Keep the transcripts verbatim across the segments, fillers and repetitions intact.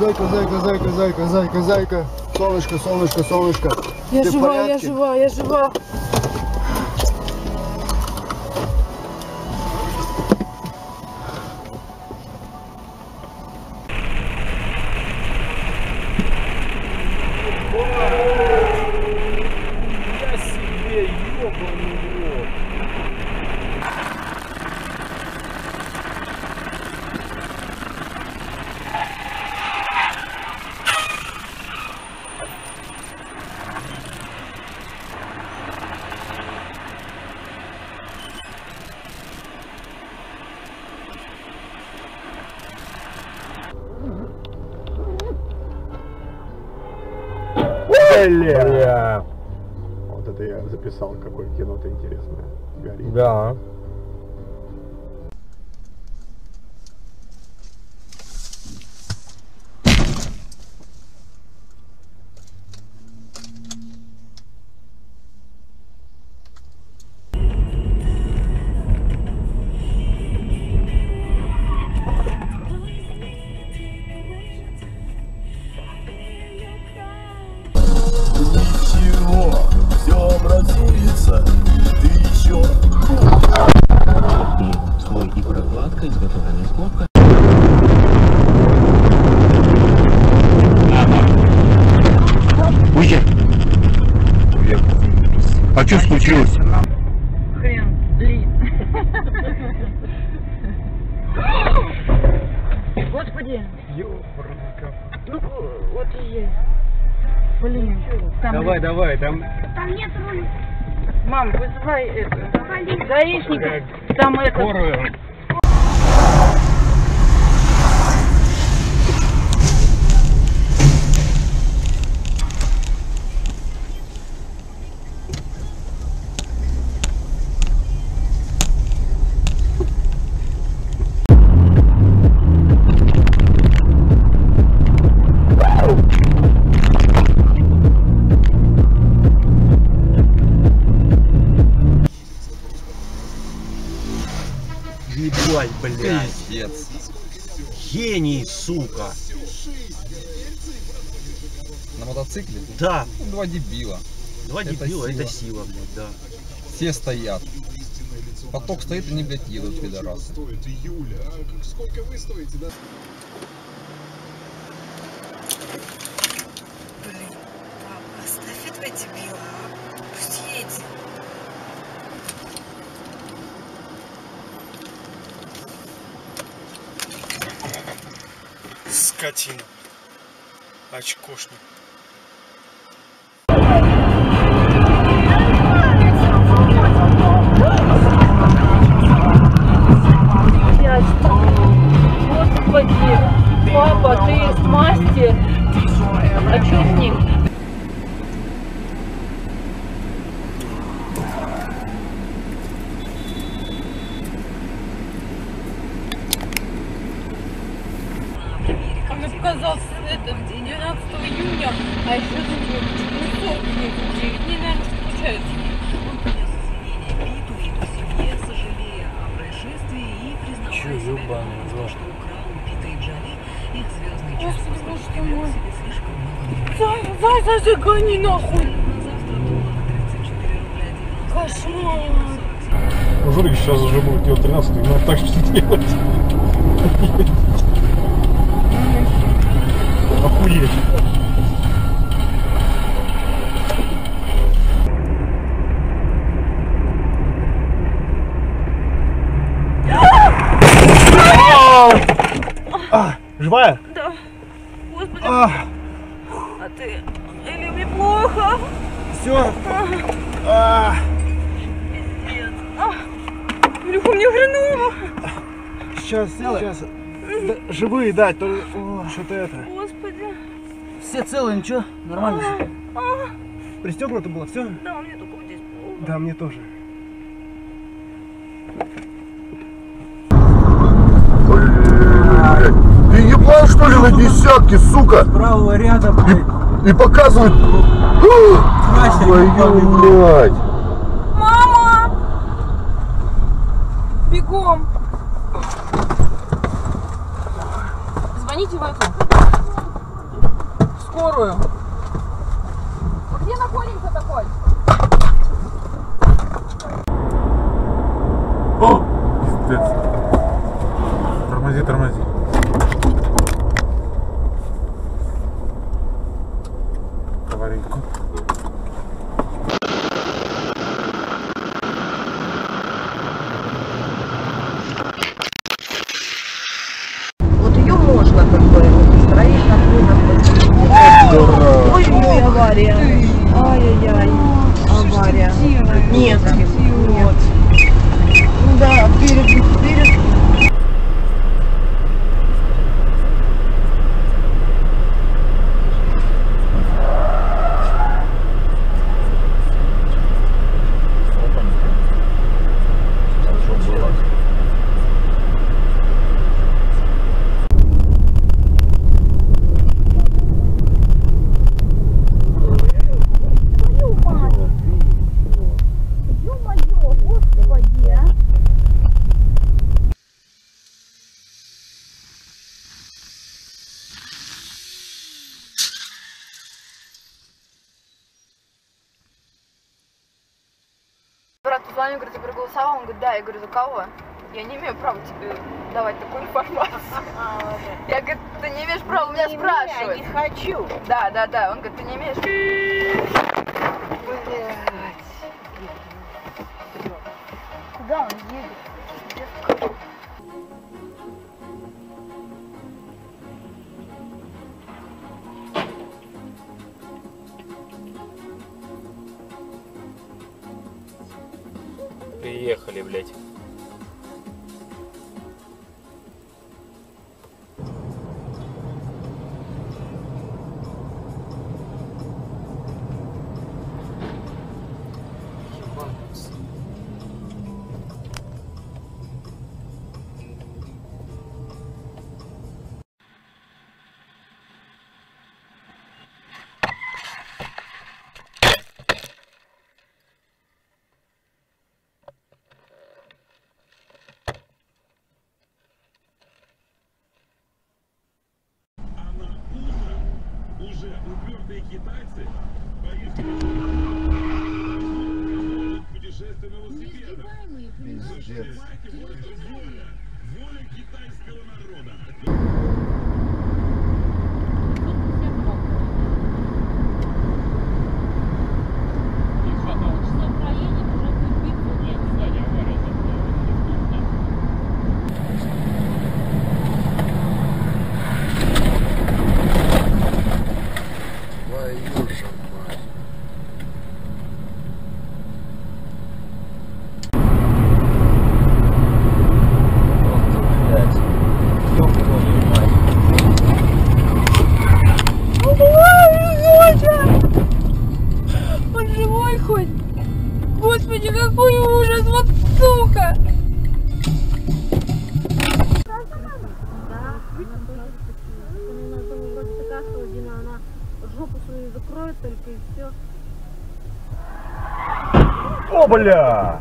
Зайка, зайка, зайка, зайка, зайка, зайка. Солнышко, солнышко, солнышко. Я Ты жива, я жива, я жива. Я себе ёбаный рот. Бля. Вот это я записал, какое кино-то интересное. Горит. Да. Ничего, все образуется. Ты еще. И слой и прокладка, изготовленная скобка. Уйди. А что случилось? Хрен, блин. Господи. Ну, вот и есть. Блин. Там Давай, нет. давай, там. Там нет руля. Мам, вызывай это. Гаишников. Там это. Скорую. Ебать, блядь. Гений, сука. На мотоцикле? Да. Ну, два дебила. Два Это дебила, сила. это сила, блядь, да. Все стоят. Поток стоит, они, блядь, едут, пидорасы. Блин, папа, оставь этого дебила. Пусть едет. Скотина. Очкошник. Господи. Папа, ты мастер. А что с ним? Он отказался это двенадцатого июня, а еще сорок дней. Дней, наверное, получается. Че, ебаный рот. Господи, боже ты мой. Зай, зай, зай, зай, гони нахуй. Кошмар. Ну, Жорик сейчас уже будет делать тринадцать, но так что делать. Охуеть. А, живая? Да. Господи. А, А ты? Или мне плохо? все. А, Пиздец. А. Илюха, мне хреново. сейчас, сейчас. Да, живые, да, то что-то это. Господи. Все целые, ничего? Нормально все? А. Пристегнуто было, все? Да, мне только вот здесь плохо. Да, мне тоже. Ты ебал, что ли, на десятки, сука? Правого ряда, блядь. И, и показывают. Твою мать. Мама! Бегом! Звоните в окно. Скорую. Где находимся такой? О! Пиздец. Тормози, тормози. Аварийку. Вот ее можно как бы строить на ой-ой-ой, авария. Ай-яй-яй, авария. Нет, нет. Да, перед, перед. Брат позвонил, говорит, ты проголосовал? Он говорит, да. Я говорю, за кого? Я не имею права тебе давать такую информацию. Я говорю, ты не имеешь права у меня спрашивать. Я не хочу. Да, да, да. Он говорит, ты не имеешь. Блядь. Куда он едет? Приехали, блядь. Уже упертые китайцы путешествия на велосипедах. Воля, воля китайского народа. Господи, какой ужас, вот сука! Она жопу свою закроет только и все. О, бля!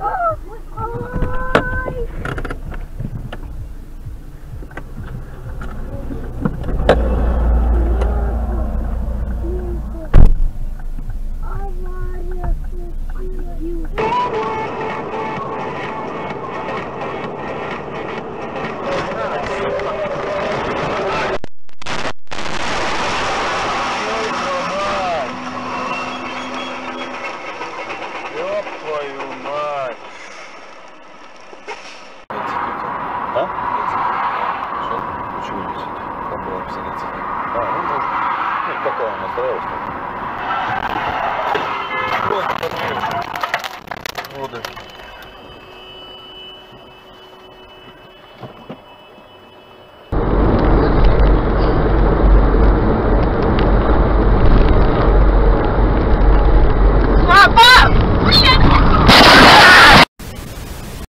Вот это.